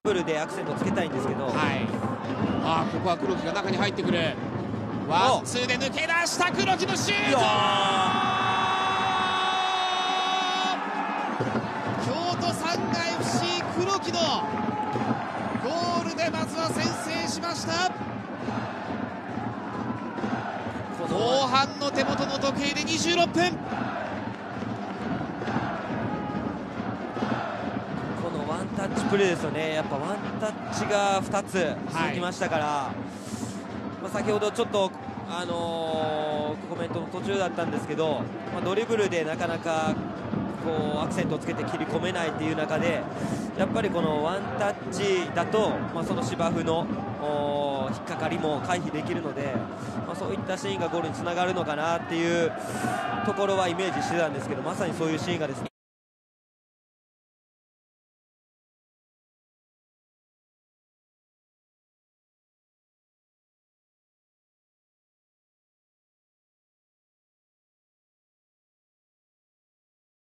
ブルでアクセントつけたいんですけど、 はい、ここは黒木が中に入ってくる。ワンツーで抜け出した黒木のシュート。京都サンガ FC 黒木のゴールでまずは先制しました。後半の手元の時計で26分。 このワンタッチプレーですよね。やっぱワンタッチが2つ続きましたから、先ほどちょっと、コメントの途中だったんですけど、ドリブルでなかなかこうアクセントをつけて切り込めないっていう中で、やっぱりこのワンタッチだと、その芝生の引っかかりも回避できるので、そういったシーンがゴールにつながるのかなっていうところはイメージしてたんですけど、まさにそういうシーンがですね